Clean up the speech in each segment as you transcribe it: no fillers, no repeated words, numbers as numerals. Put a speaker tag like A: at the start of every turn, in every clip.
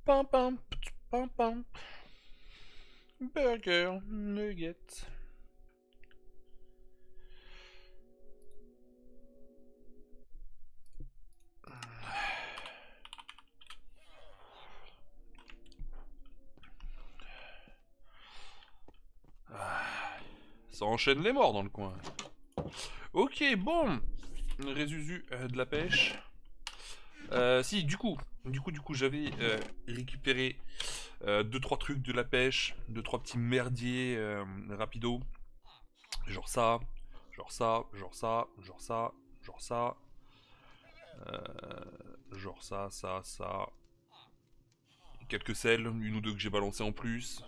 A: Pam pam, pam pam. Burger, nugget. Ça enchaîne les morts dans le coin. Ok, bon. Résusu de la pêche. Si, du coup, j'avais récupéré 2-3 trucs de la pêche, 2-3 petits merdiers rapido. Genre ça, genre ça, genre ça, genre ça, genre ça, genre ça. Quelques selles, une ou deux que j'ai balancé en plus.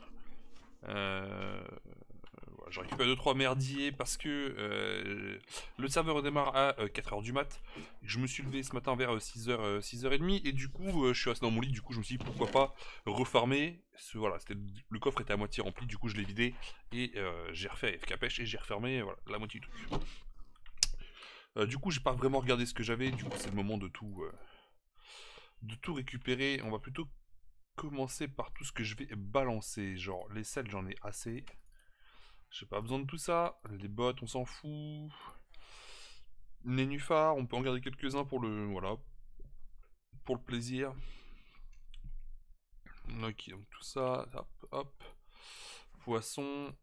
A: Voilà, j'ai récupéré 2-3 merdiers parce que le serveur redémarre à 4h du mat. Je me suis levé ce matin vers 6h, 6h30 et du coup je suis resté dans mon lit. Du coup je me suis dit pourquoi pas refarmer. Voilà, le coffre était à moitié rempli, du coup je l'ai vidé et j'ai refait FK pêche et j'ai refermé voilà, la moitié du truc. Du coup j'ai pas vraiment regardé ce que j'avais, du coup c'est le moment de tout récupérer. On va plutôt commencer par tout ce que je vais balancer. Genre les selles j'en ai assez. J'ai pas besoin de tout ça. Les bottes, on s'en fout. Nénuphars, on peut en garder quelques-uns pour le. Voilà. Pour le plaisir. Ok, donc tout ça. Hop, hop. Poisson.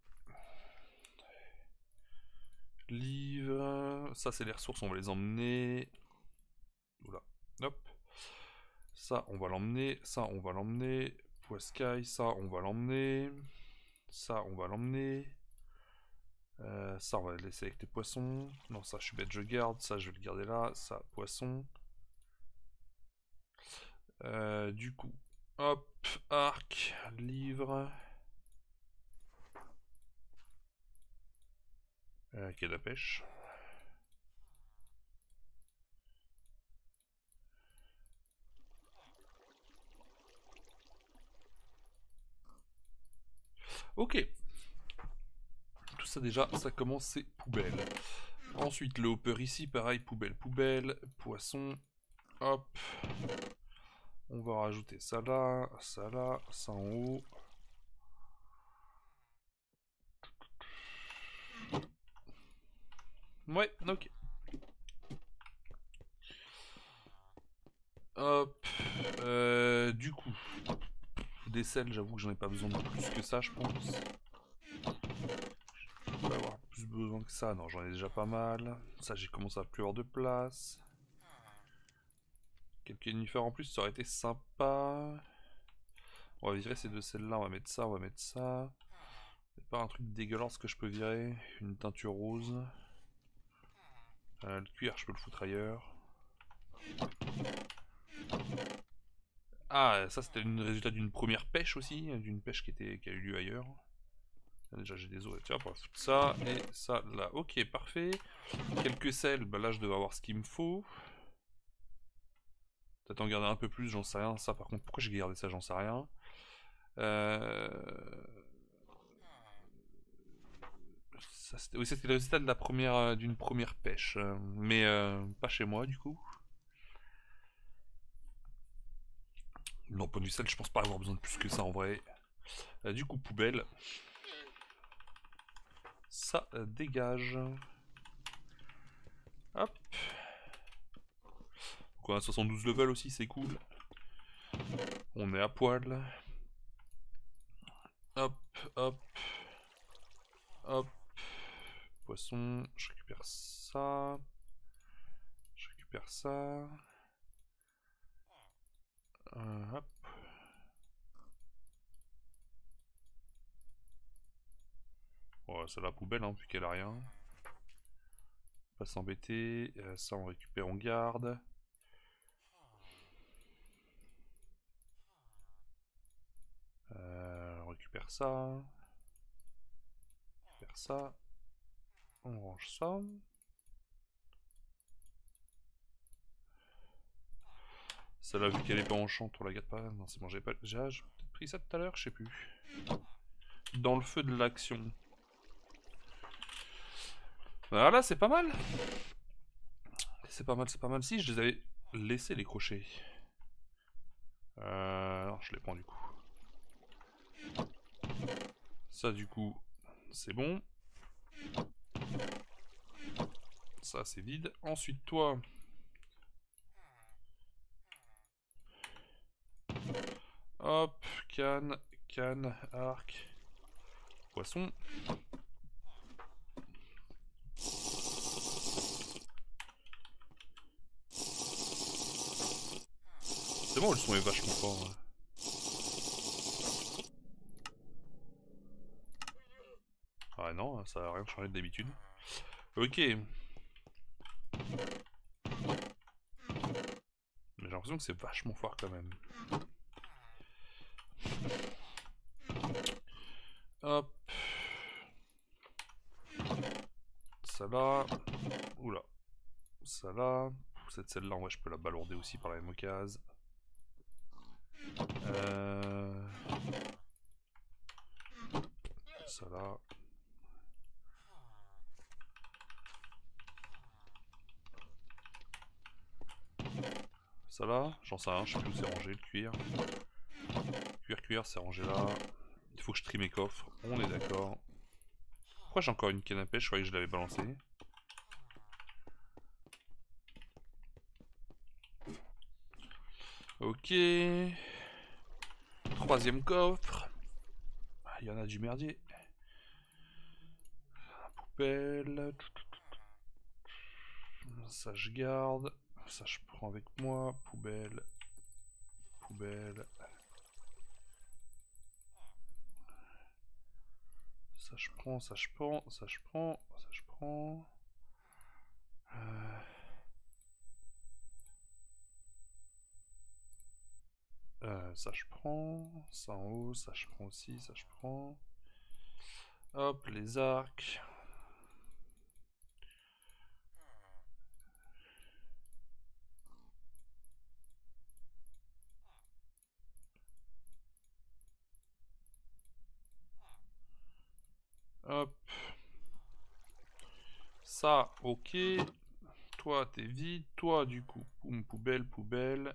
A: Livre. Ça, c'est les ressources, on va les emmener. Oula. Hop. Ça, on va l'emmener. Ça, on va l'emmener. Poiscaille, ça, on va l'emmener. Ça, on va l'emmener. Ça, on va le laisser avec les poissons. Non, ça, je suis bête, je garde. Ça, je vais le garder là. Ça, poisson. Du coup, hop, arc, livre, quai à pêche. Ok, tout ça déjà, ça commence, c'est poubelle. Ensuite, le hopper ici, pareil, poubelle, poubelle, poisson, hop. On va rajouter ça là, ça en haut. Ouais, ok. Hop. Du coup, des selles, j'avoue que j'en ai pas besoin de plus que ça, je pense. Je vais avoir plus besoin que ça. Non, j'en ai déjà pas mal. Ça, j'ai commencé à plus avoir de place. Quelques nénuphars en plus, ça aurait été sympa. On va virer ces deux selles-là, on va mettre ça, on va mettre ça. C'est pas un truc dégueulasse que je peux virer. Une teinture rose. Le cuir, je peux le foutre ailleurs. Ah, ça c'était le résultat d'une première pêche aussi, d'une pêche qui a eu lieu ailleurs. Déjà j'ai des os, tiens, on va foutre ça et ça là. Ok, parfait. Quelques selles, bah là je devrais avoir ce qu'il me faut. Peut-être en garder un peu plus, j'en sais rien. Ça par contre, pourquoi j'ai gardé ça, j'en sais rien. Oui, c'était le résultat de la première, d'une première pêche, mais pas chez moi du coup. Non, point du sel, je pense pas avoir besoin de plus que ça en vrai. Du coup, poubelle. Ça dégage. Hop. Donc on a 72 level aussi, c'est cool. On est à poil. Hop, hop, hop. Poisson, je récupère ça. Je récupère ça. Hop. Bon, c'est la poubelle, hein, vu qu'elle a rien. Pas s'embêter. Ça, on récupère, on garde. On récupère ça. On récupère ça. On range ça. Celle-là, vu qu'elle est pas enchante, on la garde pas. Non, c'est bon, j'ai pas. J'ai peut-être pris ça tout à l'heure, je sais plus. Dans le feu de l'action. Voilà, c'est pas mal. C'est pas mal, c'est pas mal. Si, je les avais laissés les crochets. Non, je les prends du coup. Ça du coup, c'est bon. Ça c'est vide. Ensuite toi... Hop, canne, arc, poisson. C'est bon, le son est vachement fort. Hein. Ah non, ça a rien changé d'habitude. Ok. Mais j'ai l'impression que c'est vachement fort quand même. Hop. Ça là. Oula. Ça là. Cette celle-là, en vrai, je peux la balourder aussi par la même occasion. Ça là. Ça là, j'en sais rien, je sais plus où c'est rangé le cuir. Cuir, c'est rangé là. Il faut que je trie mes coffres, on est d'accord. Pourquoi j'ai encore une canne à pêche? Je croyais que je l'avais balancée. Ok. Troisième coffre. Il y en a du merdier. Poubelle. Ça je garde. Ça je prends avec moi. Poubelle. Poubelle. Ça je prends, ça je prends, ça je prends, ça je prends. Ça je prends. Ça en haut, ça je prends aussi, ça je prends. Hop, les arcs. Hop. Ça, ok. Toi, t'es vide. Toi, du coup, poubelle, poubelle.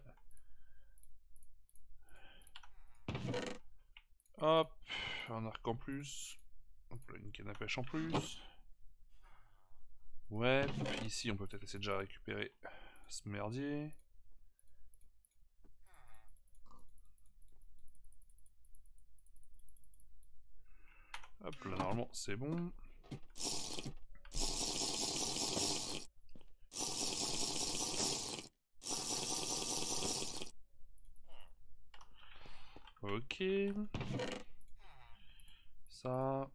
A: Hop. Un arc en plus. Hop là, une canne à pêche en plus. Ouais. Puis ici, on peut peut-être essayer de déjà récupérer ce merdier. Hop là, normalement, c'est bon. Ok. Ça.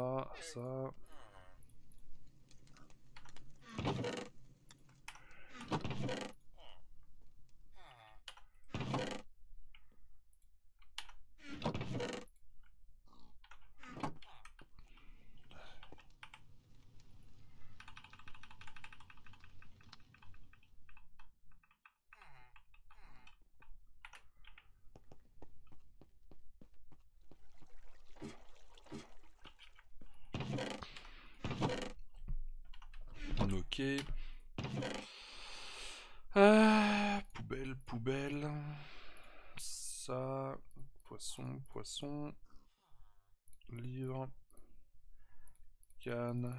A: Ok. Poubelle, poubelle. Ça. Poisson, poisson. Livre. Canne.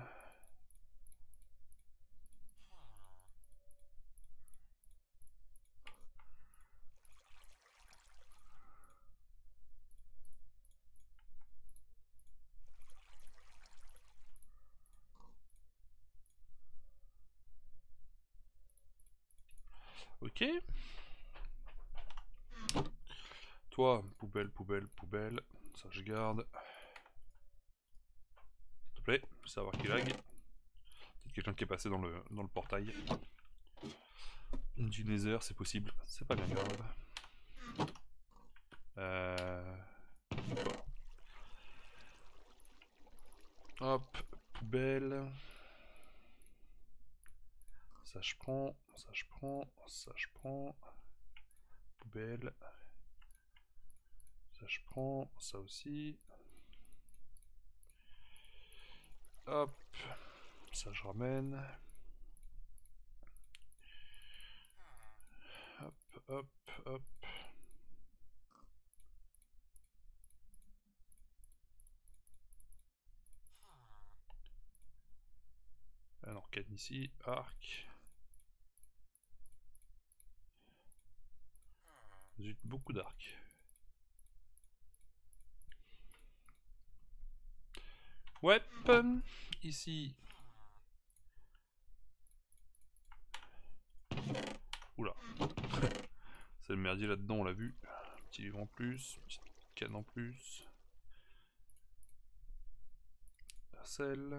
A: Ok. Toi, poubelle, poubelle, poubelle. Ça, je garde. S'il te plaît, savoir qui lag. Peut-être quelqu'un qui est passé dans le portail. Du Nether, c'est possible. C'est pas bien grave. Hop, poubelle. Ça, je prends. Ça, je prends. Ça, je prends. Poubelle. Ça, je prends. Ça aussi. Hop. Ça, je ramène. Hop, hop, hop. Ici, arc. Zut, beaucoup d'arc. Ouais, ici. Oula. C'est le merdier là-dedans, on l'a vu. Petit livre en plus, petite canne en plus. La selle.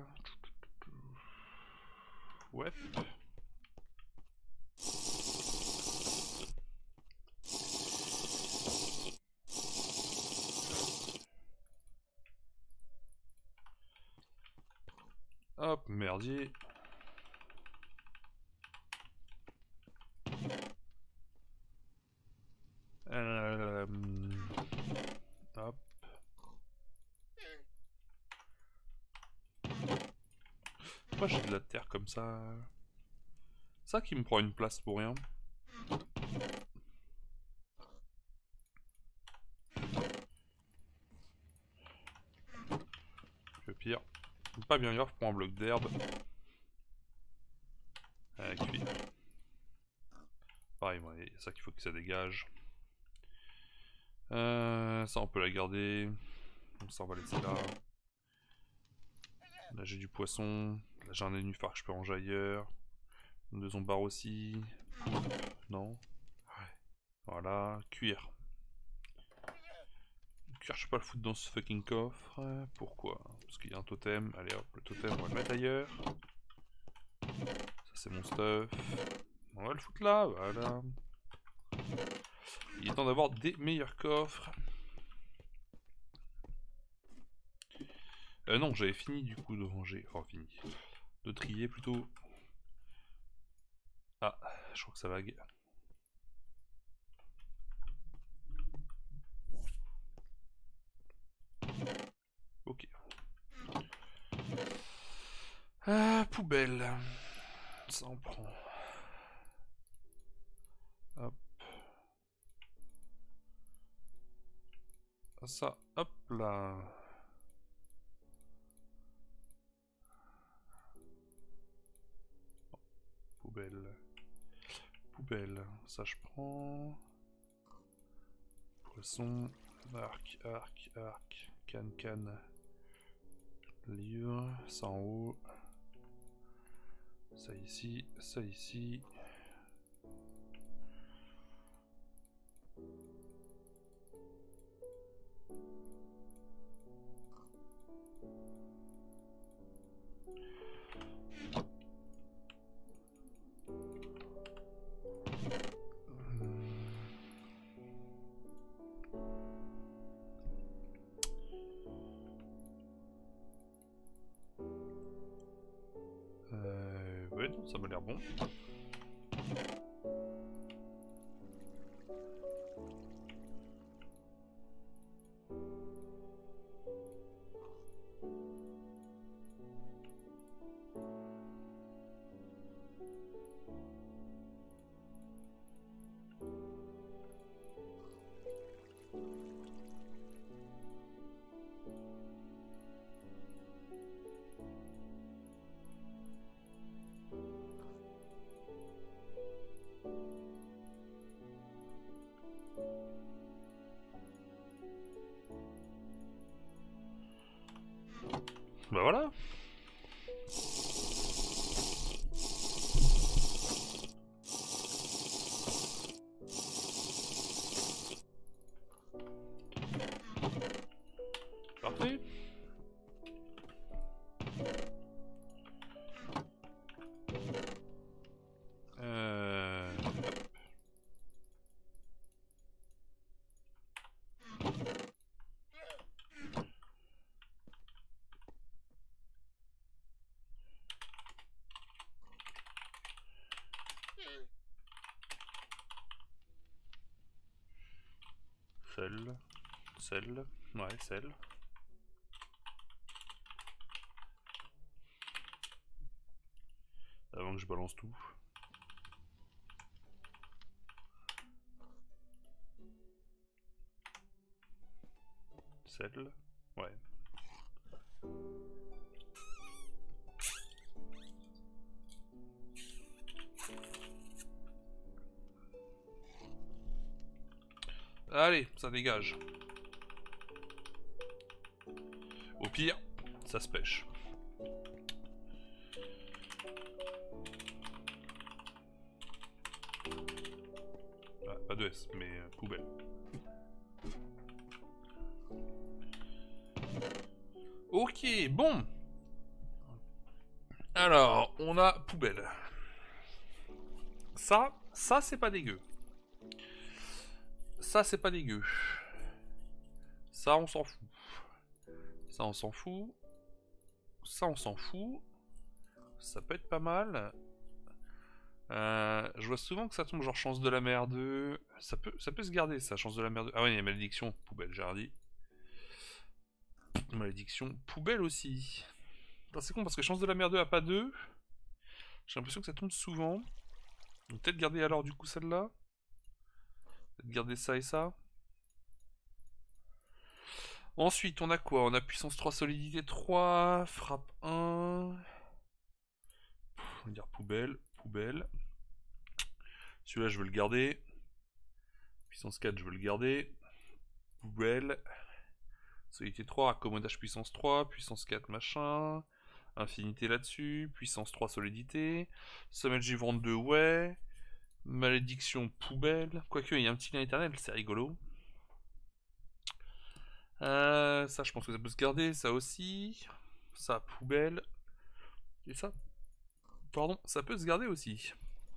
A: Ouais. Hop, merdier. Hop. Pourquoi j'ai de la terre comme ça? Ça qui me prend une place pour rien. Le pire. Pas bien grave pour un bloc d'herbe. Cuire. Pareil, il y a ça qu'il faut que ça dégage. Ça on peut la garder. Donc ça on va laisser là. Là j'ai du poisson. Là j'ai un nénuphar que je peux ranger ailleurs. Deux zombards aussi. Non. Ouais. Voilà. Cuir. Cuir, je sais pas le foutre dans ce fucking coffre. Pourquoi? Parce qu'il y a un totem. Allez hop, le totem on va le mettre ailleurs. Ça c'est mon stuff. On va le foutre là, voilà. Il est temps d'avoir des meilleurs coffres. Non, j'avais fini du coup de ranger. Enfin, fini. De trier plutôt. Ah, je crois que ça vague. Ok. Ah, poubelle. Ça en prend. Hop. Ça, hop là. Poubelle. Poubelle. Ça, je prends. Poisson. Arc, arc, arc. Canne, canne. Livre. Ça en haut. Ça ici. Ça ici. Ouais, non, ça m'a l'air bon. Bah voilà. Parfait. Sel. Sel. Ouais, sel. Avant que je balance tout. Sel. Ouais. Allez, ça dégage. Au pire, ça se pêche. Ah, pas de S, mais poubelle. Ok, bon. Alors, on a poubelle. Ça c'est pas dégueu. Ça c'est pas dégueu. Ça on s'en fout. Ça on s'en fout. Ça on s'en fout. Ça peut être pas mal. Je vois souvent que ça tombe genre chance de la mer 2. Ça peut se garder ça, chance de la mer 2. Ah ouais, il y a malédiction, poubelle, j'ai dit. Malédiction, poubelle aussi. C'est con parce que chance de la mer 2 a pas 2. J'ai l'impression que ça tombe souvent. Peut-être garder alors du coup celle-là. Peut-être garder ça et ça. Ensuite, on a quoi? On a puissance 3, solidité 3, frappe 1. On va dire poubelle, poubelle. Celui-là, je veux le garder. Puissance 4, je veux le garder. Poubelle. Solidité 3, accommodage puissance 3, puissance 4, machin. Infinité là-dessus, puissance 3, solidité. Semelle givrante 2, ouais. Malédiction, poubelle. Quoique, il y a un petit lien éternel, c'est rigolo. Ça, je pense que ça peut se garder, ça aussi. Ça, poubelle. Et ça, pardon, ça peut se garder aussi.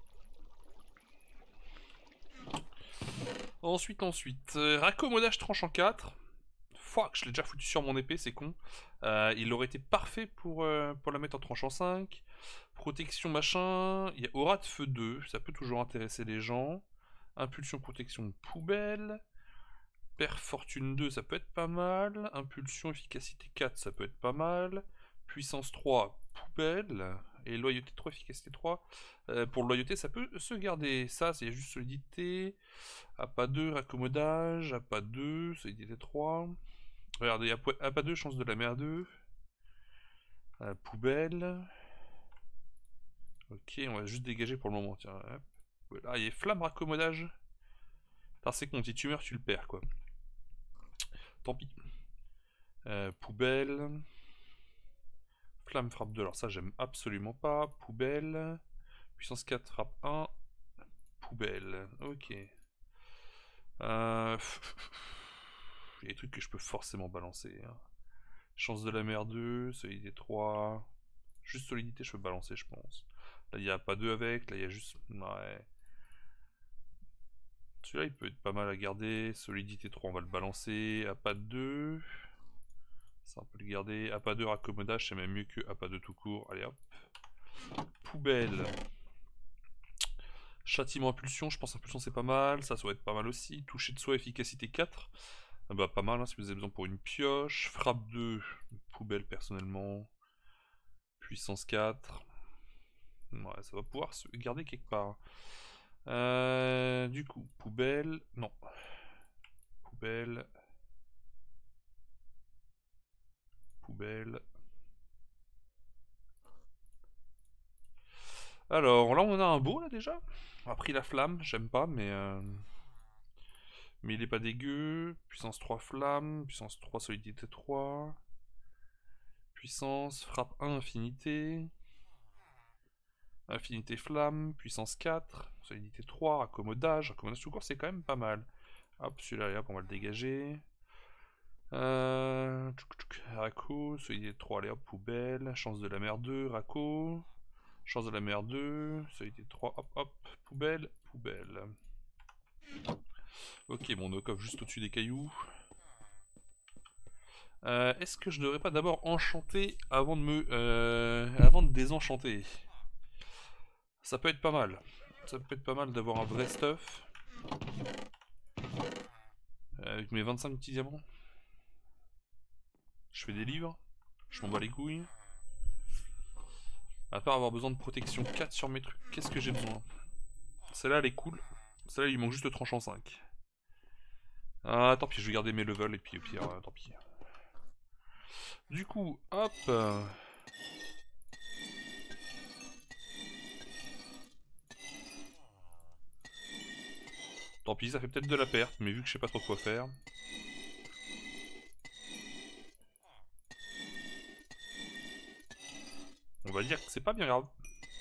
A: Ensuite, raccommodage tranche en 4. Fuck, je l'ai déjà foutu sur mon épée, c'est con. Il aurait été parfait pour la mettre en tranche en 5. Protection machin. Il y a aura de feu 2, ça peut toujours intéresser les gens. Impulsion, protection, poubelle. Père fortune 2, ça peut être pas mal. Impulsion, efficacité 4, ça peut être pas mal. Puissance 3, poubelle. Et loyauté 3, efficacité 3. Pour loyauté, ça peut se garder. Ça, c'est juste solidité. APA 2, raccommodage. APA 2, solidité 3. Regardez, APA 2, chance de la mer 2. Poubelle. Ok, on va juste dégager pour le moment. Tiens, hop. Ah, il y a flamme, raccommodage. C'est con, si tu meurs, tu le perds, quoi. Tant pis. Poubelle. Flamme, frappe 2, alors ça, j'aime absolument pas. Poubelle. Puissance 4, frappe 1. Poubelle. Ok. Il y a des trucs que je peux forcément balancer. Hein. Chance de la mer 2, solidité 3. Juste solidité, je peux balancer, je pense. Là, il n'y a pas 2 avec. Là, il y a juste. Ouais. Celui-là, il peut être pas mal à garder. Solidité 3, on va le balancer. APA 2. Ça, on peut le garder. APA 2, raccommodage, c'est même mieux que APA 2 tout court. Allez hop. Poubelle. Châtiment, impulsion. Je pense impulsion, c'est pas mal. Ça va être pas mal aussi. Toucher de soi, efficacité 4. Ah bah, pas mal, hein, si vous avez besoin pour une pioche. Frappe 2. Poubelle, personnellement. Puissance 4. Ouais, ça va pouvoir se garder quelque part. Du coup, poubelle. Non. Poubelle. Poubelle. Alors, là, on a un beau, là, déjà. On a pris la flamme. J'aime pas, mais il est pas dégueu. Puissance 3, flamme. Puissance 3, solidité 3. Puissance, frappe 1, infinité. Infinité flamme, puissance 4, solidité 3, accommodage. Accommodage tout court, c'est quand même pas mal. Hop, celui-là, hop, on va le dégager. Raco, solidité 3, allez hop, poubelle. Chance de la mer 2, Raco. Chance de la mer 2, solidité 3, hop, hop, poubelle, poubelle. Ok, bon, on coffre juste au-dessus des cailloux. Est-ce que je devrais pas d'abord enchanter avant de désenchanter? Ça peut être pas mal. Ça peut être pas mal d'avoir un vrai stuff. Avec mes 25 petits diamants. Je fais des livres. Je m'en bats les couilles. À part avoir besoin de protection 4 sur mes trucs, qu'est-ce que j'ai besoin? Celle-là, elle est cool. Celle-là, il manque juste le tranchant 5. Ah, tant pis, je vais garder mes levels et puis au pire, tant pis. Du coup, hop. Tant pis, ça fait peut-être de la perte, mais vu que je sais pas trop quoi faire... On va dire que c'est pas bien grave.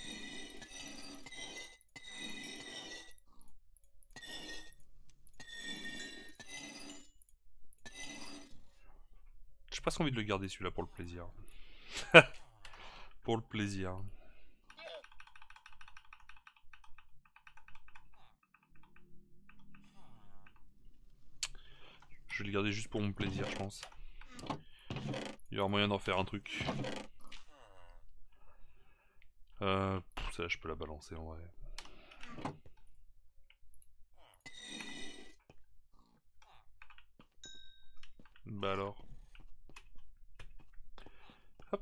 A: J'ai pas envie de le garder celui-là pour le plaisir. Pour le plaisir. Je vais le garder juste pour mon plaisir, je pense. Il y aura moyen d'en faire un truc. Celle-là, je peux la balancer en vrai. Bah alors. Hop.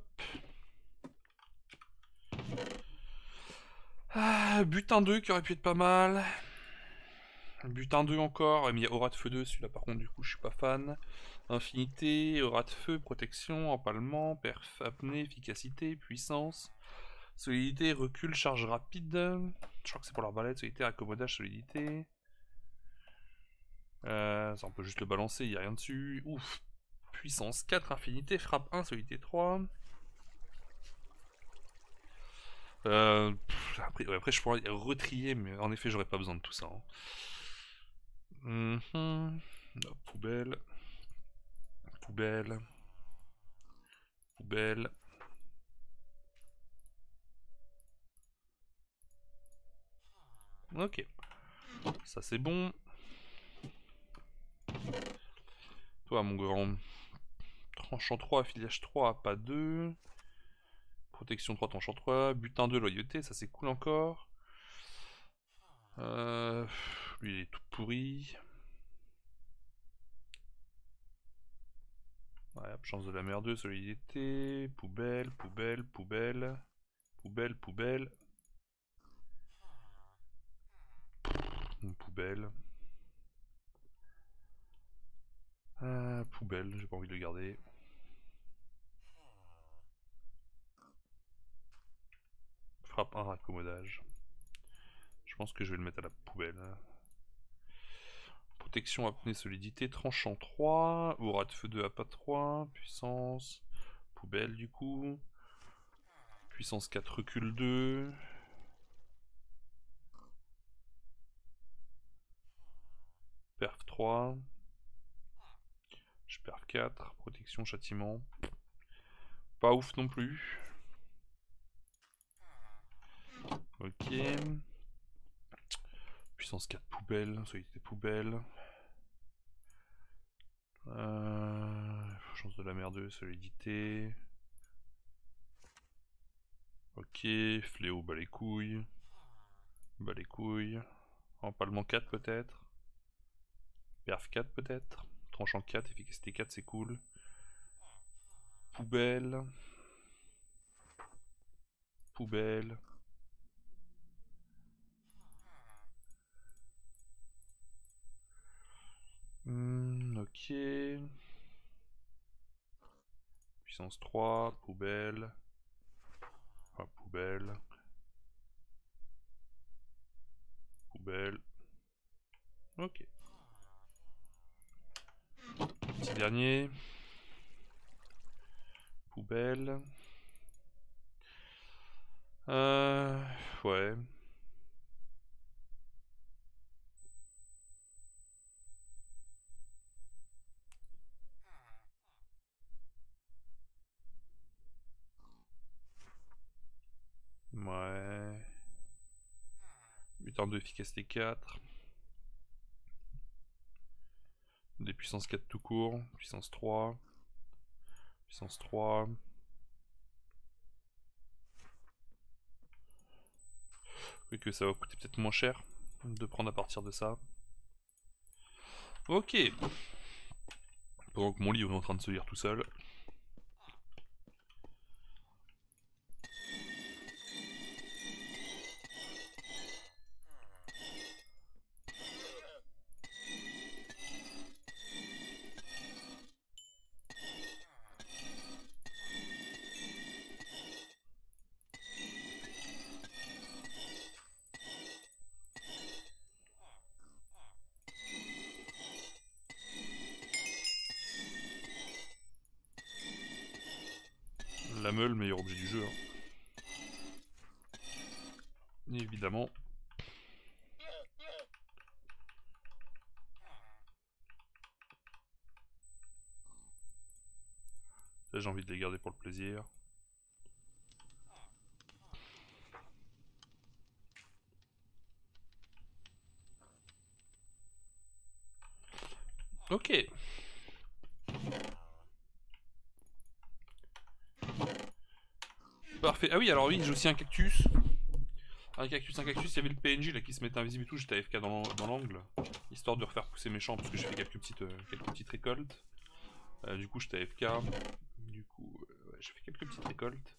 A: Ah, butin 2 qui aurait pu être pas mal. Butin 2 encore. Mais il y a aura de feu 2, celui-là par contre, du coup, je suis pas fan. Infinité, aura de feu, protection, empalement, perf, apnée, efficacité, puissance. Solidité, recul, charge rapide. Je crois que c'est pour l'arbalète. Solidité, accommodage, solidité. Ça, on peut juste le balancer, il n'y a rien dessus. Ouf. Puissance 4, infinité, frappe 1, solidité 3. Après, je pourrais retrier, mais en effet, j'aurais pas besoin de tout ça. Poubelle. Poubelle. Poubelle. Ok. Ça, c'est bon. Toi, mon grand. Tranchant 3, affiliage 3, pas 2. Protection 3, tranchant 3. Butin 2, loyauté, ça c'est cool encore. Lui, il est tout pourri. Ouais, chance de la mer 2, solidité. Poubelle, poubelle, poubelle. Poubelle, poubelle. Poubelle. Poubelle, j'ai pas envie de le garder. Frappe 1, raccommodage. Je pense que je vais le mettre à la poubelle. Protection, apnée, solidité, tranchant 3. Aura de feu 2, APA 3. Puissance. Poubelle du coup. Puissance 4, recul 2. Perf 3. Je perf 4. Protection, châtiment. Pas ouf non plus. Ok. Puissance 4, poubelle. Solidité, poubelle. Chance de la mer 2, solidité. Ok, fléau, bas les couilles. Bas les couilles. Empalement 4 peut-être. Perf 4 peut-être. Tranchant 4, efficacité 4 c'est cool. Poubelle. Poubelle. Ok. Puissance 3, poubelle. Enfin, poubelle. Poubelle. Ok. Petit dernier. Poubelle. Ouais. Ouais. Butin 2, efficacité 4. Des puissances 4 tout court. Puissance 3. Puissance 3. Oui, que ça va coûter peut-être moins cher de prendre à partir de ça. Ok. Pendant que mon livre est en train de se lire tout seul. La meule, meilleur objet du jeu. Hein. Et évidemment. Là j'ai envie de les garder pour le plaisir. Ok. Parfait. Ah oui, alors oui, j'ai aussi un cactus. Un cactus, il y avait le PNJ là qui se mettait invisible et tout, j'étais AFK dans l'angle. Histoire de refaire pousser mes champs parce que j'ai fait quelques petites récoltes. Du coup j'étais AFK. Du coup, ouais, j'ai fait quelques petites récoltes.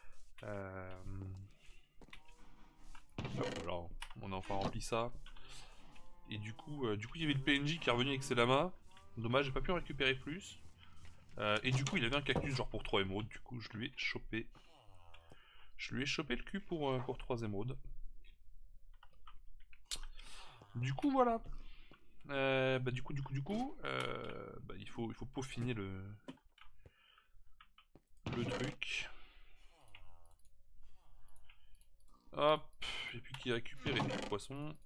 A: Hop, alors, on a enfin rempli ça. Et du coup, il y avait le PNJ qui est revenu avec ses lamas. Dommage, j'ai pas pu en récupérer plus. Et du coup, il avait un cactus genre pour 3 émeraudes. Du coup, je lui ai chopé. Je lui ai chopé le cul pour 3 émeraudes. Du coup, voilà. Du coup, il faut peaufiner le truc. Hop, et puis qui a récupéré tout le poisson.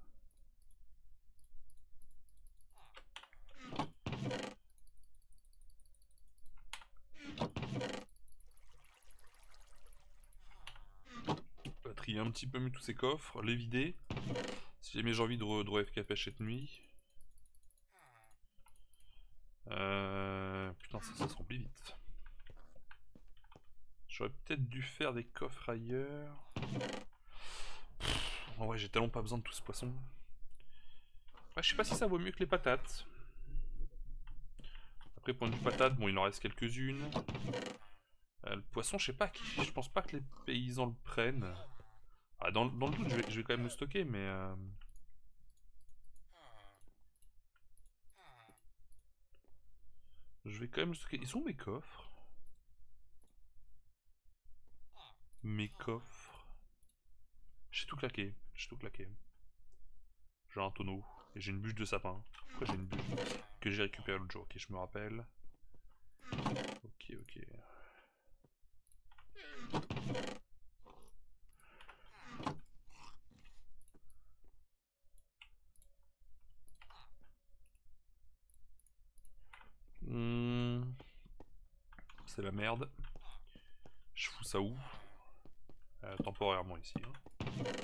A: On va trier un petit peu mieux tous ces coffres, les vider. Si jamais j'ai envie de FK pêche cette nuit. Putain, ça se remplit vite. J'aurais peut-être dû faire des coffres ailleurs. En vrai, j'ai tellement pas besoin de tout ce poisson. Ouais, je sais pas si ça vaut mieux que les patates. Après, point de vue patate, bon, il en reste quelques-unes. Le poisson, je sais pas, je pense pas que les paysans le prennent. Ah, dans le doute, je vais quand même le stocker, mais... Je vais quand même le stocker. Ils sont où mes coffres? Mes coffres... J'ai tout claqué, j'ai tout claqué. J'ai un tonneau, et j'ai une bûche de sapin. Pourquoi j'ai une bûche? Que j'ai récupéré l'autre jour, ok, je me rappelle. Ok, ok. C'est la merde. Je fous ça où? Temporairement ici. Hein.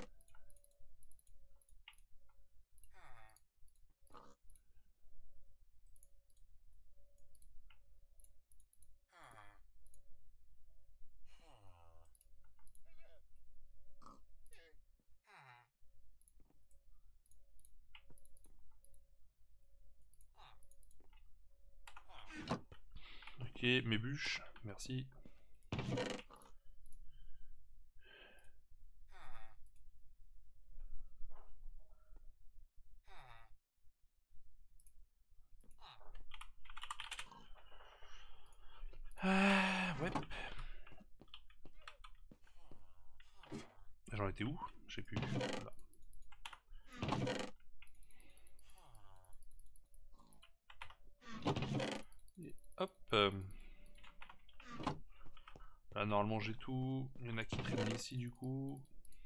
A: Ok, mes bûches, merci. Ouais. J'en étais où? Je sais plus. Voilà. Et hop. Là, normalement, j'ai tout. Il y en a qui traînent ici, du coup.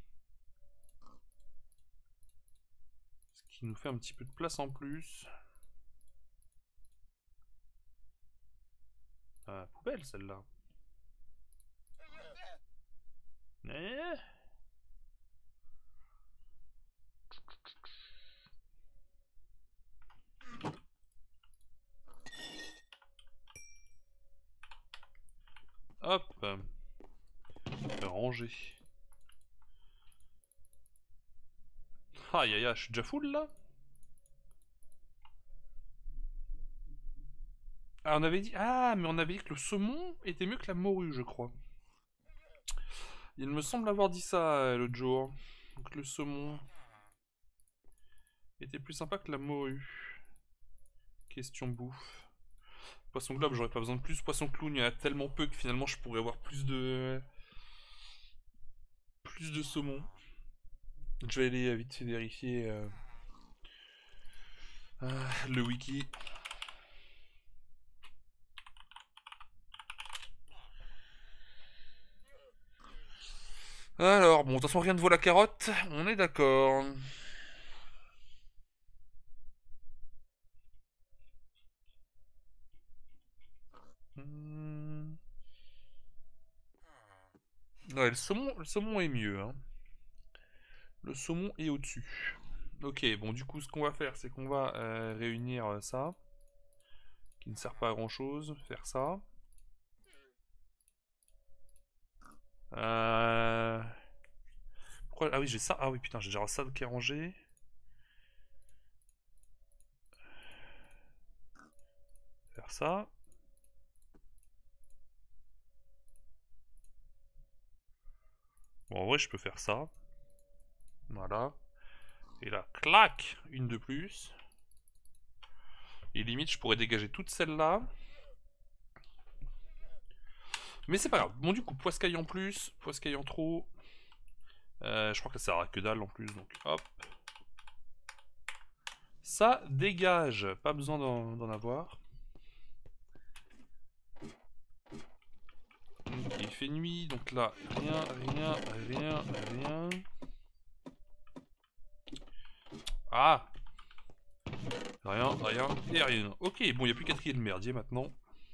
A: Ce qui nous fait un petit peu de place en plus. Poubelle, celle-là. Hop. Ranger. Aïe aïe aïe, je suis déjà full là. Ah, on avait dit... Ah, mais on avait dit que le saumon était mieux que la morue, je crois. Il me semble avoir dit ça l'autre jour. Donc le saumon était plus sympa que la morue. Question bouffe. Poisson globe, j'aurais pas besoin de plus. Poisson clown, il y en a tellement peu que finalement je pourrais avoir plus de... Plus de saumon. Je vais aller vite fait vérifier le wiki. Alors, bon, de toute façon, rien ne vaut la carotte, on est d'accord. Hmm. Ouais, le saumon est mieux, hein. Le saumon est au-dessus. Ok, bon, du coup, ce qu'on va faire, c'est qu'on va réunir ça, qui ne sert pas à grand-chose, faire ça. Euh... Ah oui, j'ai ça. Ah oui, putain, j'ai déjà ça qui est rangé. Faire ça. Bon, en vrai, je peux faire ça. Voilà. Et là, clac, une de plus. Et limite, je pourrais dégager toute celle-là. Mais c'est pas grave. Bon, du coup, poiscaille en plus, poiscaille en trop. Je crois que ça sert à que dalle en plus, donc hop. Ça dégage, pas besoin d'en avoir. Ok, il fait nuit, donc là, rien, rien, rien, rien. Ah, rien, rien et rien. Ok, bon, il n'y a plus qu'à trier le merdier maintenant.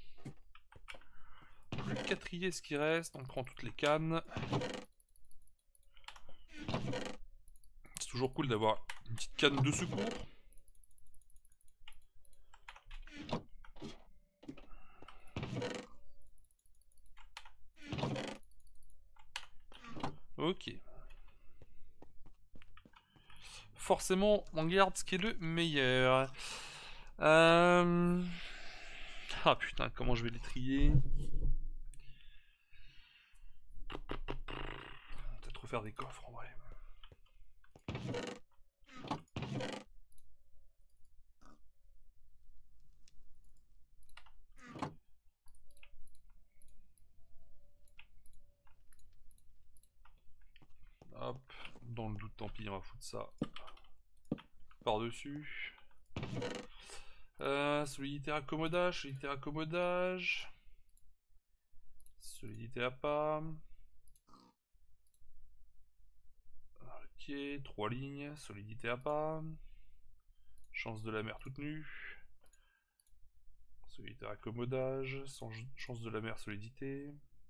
A: Plus qu'à trier ce qui reste, on prend toutes les cannes. C'est toujours cool d'avoir une petite canne de secours. Ok. Forcément, on garde ce qui est le meilleur. Ah putain, comment je vais les trier? Peut-être refaire des coffres en vrai. Hop, dans le doute, tant pis, on va foutre ça par-dessus. Solidité raccommodage, solidité raccommodage. Solidité à pas. Ok, 3 lignes, solidité à pas. Chance de la mer toute nue. Solidité raccommodage, chance de la mer solidité.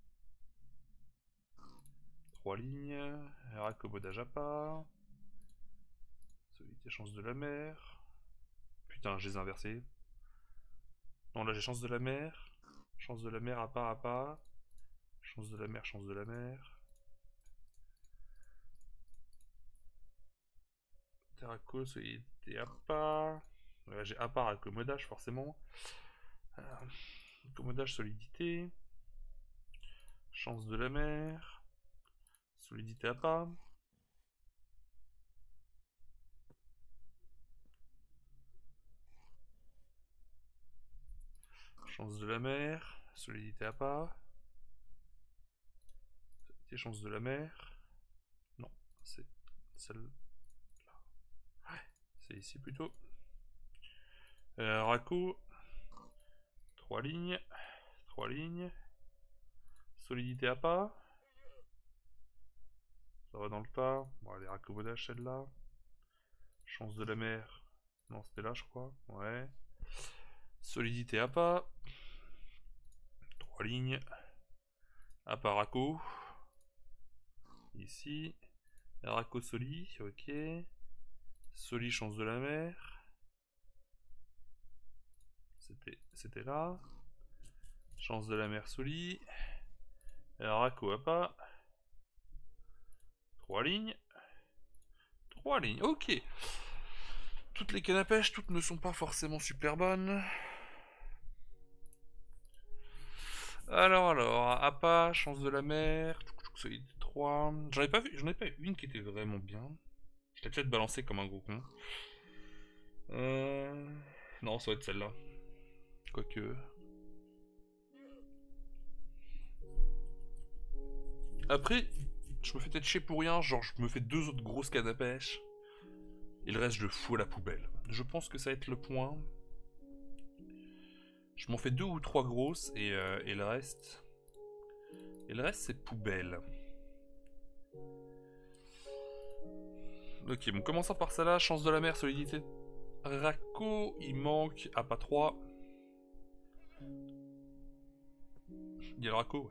A: 3 lignes, raccommodage à pas. Solidité chance de la mer. Putain, j'ai inversé. Non, là j'ai chance de la mer. Chance de la mer à pas à pas. Chance de la mer, chance de la mer. Terraco, solidité à pas. Ouais, j'ai à part accommodage forcément. Accommodage, solidité. Chance de la mer. Solidité à pas. Chance de la mer. Solidité à pas. Solidité, chance de la mer. Non, c'est celle-là. Ouais, c'est ici plutôt. Raco. 3 lignes. 3 lignes. Solidité à pas. Ça va dans le tas. Bon, allez, raccommodage celle-là. Chance de la mer. Non, c'était là, je crois. Ouais. Solidité à pas. 3 lignes. À pas raco. Ici. Raco soli. Ok. Soli, chance de la mer. C'était là. Chance de la mer soli. Raco à pas. 3 lignes. 3 lignes. Ok. Toutes les cannes à pêche, toutes ne sont pas forcément super bonnes. Alors, APA, chance de la mer, solide 3. J'en ai pas vu une qui était vraiment bien. Je l'ai peut-être balancé comme un gros con. Non, ça va être celle-là. Quoique. Après, je me fais peut-être chier pour rien, genre je me fais 2 autres grosses cannes à pêche. Et le reste, je le fous à la poubelle. Je pense que ça va être le point. Je m'en fais 2 ou 3 grosses et le reste. Et le reste, c'est poubelle. Ok, bon, commençons par ça là. Chance de la mer, solidité. Rako, il manque à pas 3. Il y a le Rako,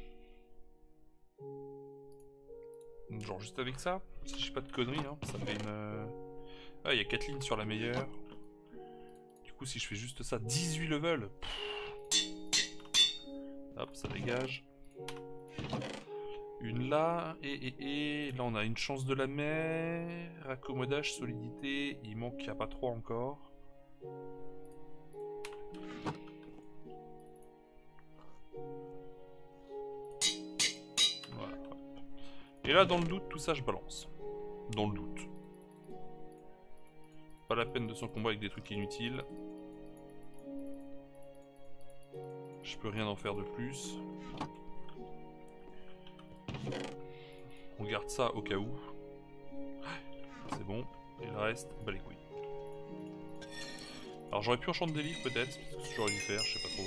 A: ouais. Genre juste avec ça, si j'ai pas de conneries, hein, ça fait une... Ah, il y a 4 lignes sur la meilleure. Du coup, si je fais juste ça, 18 levels. Hop, ça dégage. Une là, et là on a une chance de la mer, accommodage, solidité, il manque à pas 3 encore. Voilà. Et là dans le doute, tout ça je balance. Dans le doute. Pas la peine de s'en combat avec des trucs inutiles. Je peux rien en faire de plus. On garde ça au cas où. C'est bon. Et le reste, bah les couilles. Alors j'aurais pu enchanter des livres peut-être, c'est ce que j'aurais dû faire, je sais pas trop.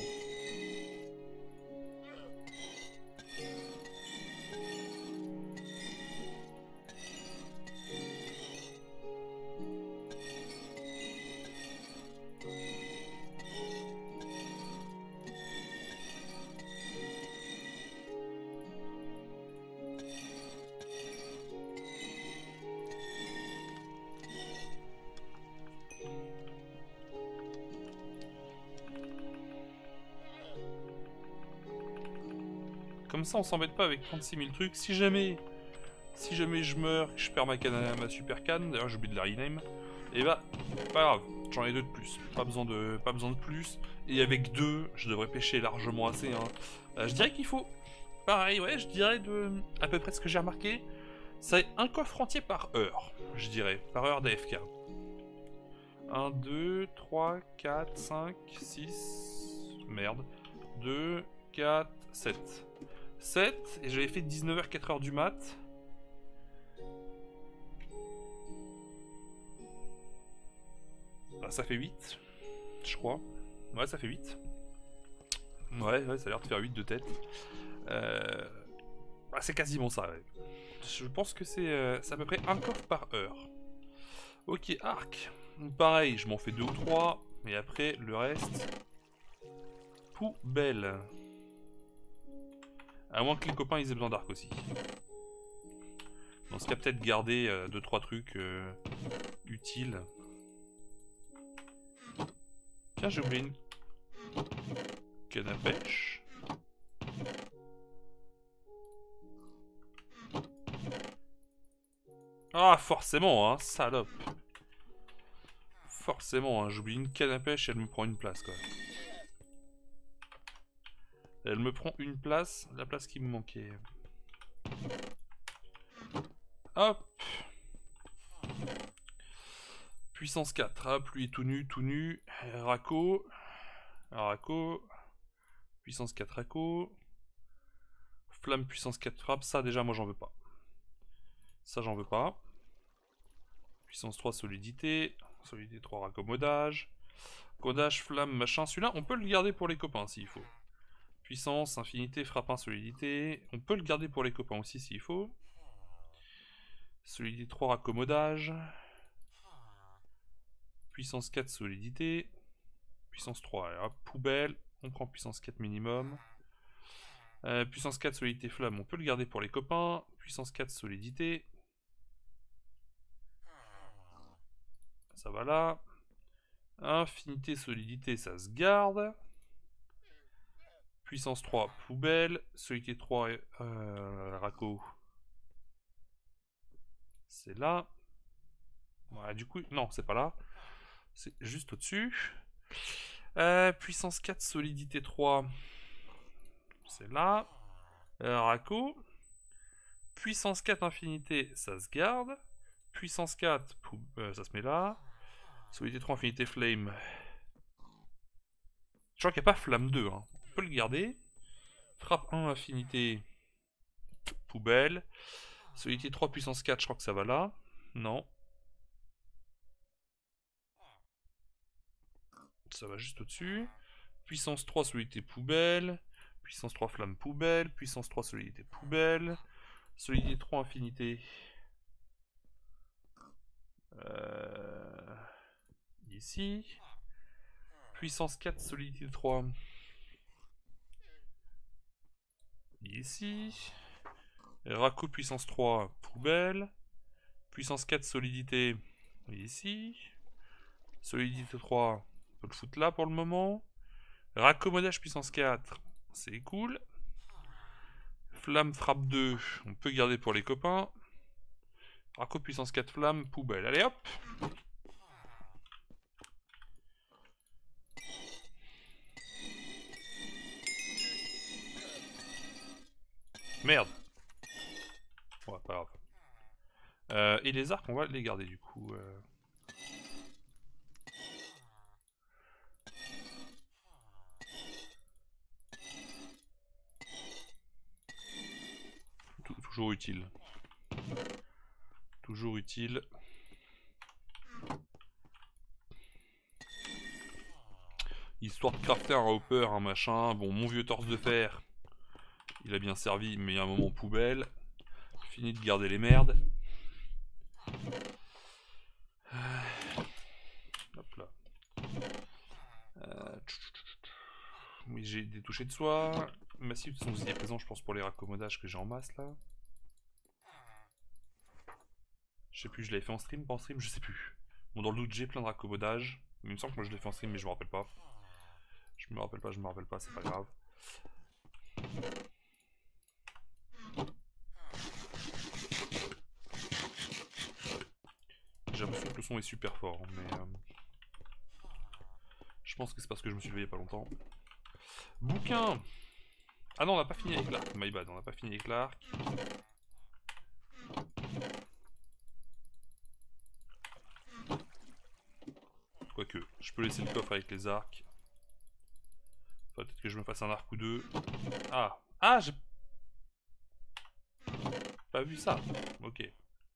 A: Comme ça on s'embête pas avec 36 000 trucs. Si jamais je meurs, que je perds ma super canne, d'ailleurs j'ai oublié de la rename, et bah pas grave, j'en ai 2 de plus. Pas besoin de plus. Et avec 2, je devrais pêcher largement assez. Hein. Je dirais qu'il faut, pareil, ouais, je dirais à peu près ce que j'ai remarqué, c'est un coffre entier par heure, je dirais, par heure d'AFK. 1, 2, 3, 4, 5, 6... Merde. 2, 4, 7. 7, et j'avais fait 19h, 4h du mat. Ah, ça fait 8, je crois. Ouais, ça fait 8. Ouais, ça a l'air de faire 8 de tête. Bah, c'est quasiment ça, ouais. Je pense que c'est à peu près un coffre par heure. Ok, arc. Pareil, je m'en fais 2 ou 3. Et après, le reste... Poubelle. À moins que les copains ils aient besoin d'arc aussi. Dans ce cas, peut-être garder 2-3 trucs utiles. Tiens, j'ai oublié une canne à pêche. Ah, forcément, hein, salope. Forcément, hein, j'oublie une canne à pêche et elle me prend une place, quoi. Elle me prend une place, la place qui me manquait. Hop. Puissance 4, hop, lui est tout nu. Rako. Rako. Puissance 4 Rako. Flamme puissance 4 frappe, ça déjà moi j'en veux pas. Ça j'en veux pas. Puissance 3 solidité. Solidité 3 raccommodage. Codage, flamme, machin. Celui-là on peut le garder pour les copains s'il faut. Puissance, infinité, frappe 1, solidité. On peut le garder pour les copains aussi s'il faut. Solidité 3 raccommodage. Puissance 4 solidité. Puissance 3, hop, poubelle. On prend puissance 4 minimum. Puissance 4 solidité flamme, on peut le garder pour les copains. Puissance 4 solidité. Ça va là. Infinité solidité, ça se garde. Puissance 3 poubelle. Solidité 3 Rako. C'est là. Ouais, du coup, non, c'est pas là. C'est juste au-dessus. Puissance 4 solidité 3. C'est là. Rako. Puissance 4 infinité, ça se garde. Puissance 4, ça se met là. Solidité 3 infinité flame. Je crois qu'il n'y a pas flamme 2. Hein. On peut le garder. Frappe 1 infinité. Poubelle. Solidité 3 puissance 4, je crois que ça va là. Non. Ça va juste au-dessus. Puissance 3 solidité poubelle. Puissance 3 flamme poubelle. Puissance 3 solidité poubelle. Solidité 3 infinité. Ici. Puissance 4, solidité 3. Ici. Raco puissance 3, poubelle. Puissance 4, solidité. Ici. Solidité 3, on peut le foutre là pour le moment. Raccommodage puissance 4, c'est cool. Flamme frappe 2, on peut garder pour les copains. Raco puissance 4 flamme, poubelle. Allez hop. Merde. Ouais, pas grave. Et les arcs, on va les garder du coup. Toujours utile. Toujours utile. Histoire de crafter un hopper, un machin. Bon, mon vieux torse de fer, il a bien servi, mais il y a un moment poubelle. Fini de garder les merdes. Hop là. Oui, j'ai des touchés de soie. Massif, de toute façon, vous y êtes présent, je pense, pour les raccommodages que j'ai en masse là. Je sais plus, je l'avais fait en stream, pas en stream, je sais plus. Bon, dans le doute, j'ai plein de raccommodages. Mais il me semble que moi je l'ai fait en stream, mais je me rappelle pas. Je me rappelle pas, c'est pas grave. J'ai l'impression que le son est super fort, mais... je pense que c'est parce que je me suis levé il y a pas longtemps. Bouquin. Ah non, on n'a pas fini avec l'arc, my bad, on n'a pas fini avec l'arc. Quoique, je peux laisser le coffre avec les arcs. Faudrait peut-être que je me fasse un arc ou deux. Ah. Ah, j'ai pas vu ça. Ok.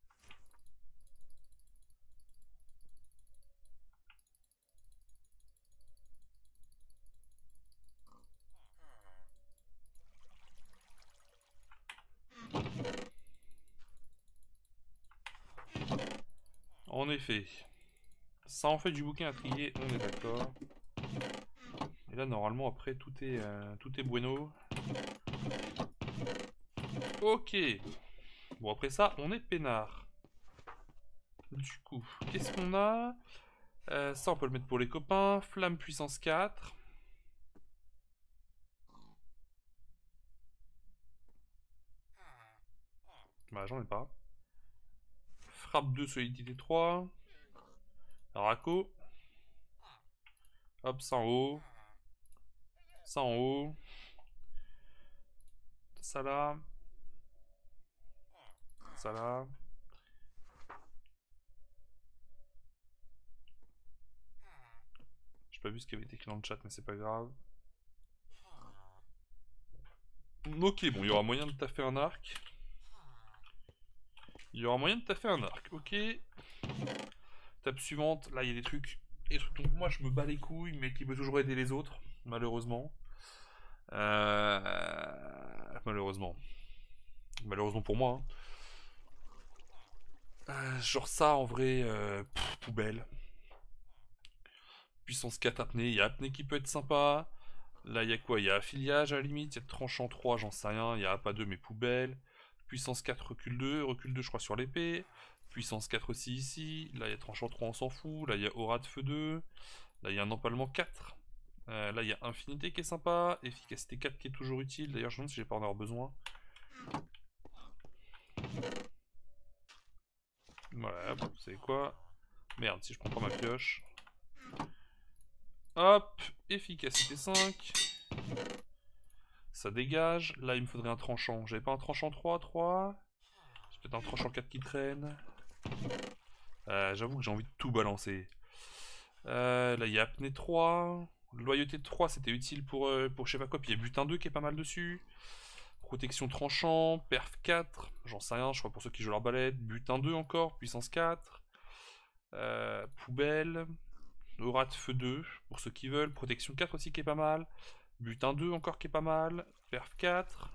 A: En effet. Ça en fait du bouquin à trier, on est d'accord. Et là, normalement, après, tout est bueno. Ok. Bon, après ça, on est peinard. Du coup, qu'est-ce qu'on a? Ça, on peut le mettre pour les copains. Flamme puissance 4. Bah, j'en ai pas. Frappe 2, solidité 3. Raco. Hop, ça en haut. Ça en haut. Ça là. Ça là. J'ai pas vu ce qui avait été écrit dans le chat, mais c'est pas grave. Ok, bon, il y aura moyen de taffer un arc. Il y aura moyen de taffer un arc, ok. Tape suivante, là il y a des trucs dont moi je me bats les couilles, mais qui peut toujours aider les autres, malheureusement. Malheureusement. Malheureusement pour moi. Genre ça, en vrai, poubelle. Puissance 4 apnée, il y a apnée qui peut être sympa. Là, il y a quoi? Il y a affiliage à la limite, il y a tranchant 3, j'en sais rien. Il y a APA 2, mais poubelle. Puissance 4, recul 2 je crois sur l'épée. Puissance 4 aussi ici. Là, il y a tranchant 3, on s'en fout. Là, il y a aura de feu 2. Là, il y a un empalement 4. Là, il y a infinité qui est sympa. Efficacité 4 qui est toujours utile. D'ailleurs, je me demande si j'ai pas en avoir besoin. Voilà, vous savez quoi? Merde, si je prends pas ma pioche. Hop, efficacité 5. Ça dégage. Là, il me faudrait un tranchant. J'avais pas un tranchant 3. J'ai peut-être un tranchant 4 qui traîne. J'avoue que j'ai envie de tout balancer. Là, il y a apnée 3. Loyauté 3, c'était utile pour je sais pas quoi. Puis il y a butin 2 qui est pas mal dessus. Protection tranchant, perf 4. J'en sais rien, je crois pour ceux qui jouent l'arbalète. Butin 2 encore, puissance 4. Poubelle. Aura de feu 2 pour ceux qui veulent. Protection 4 aussi qui est pas mal. Butin 2 encore qui est pas mal. Perf 4.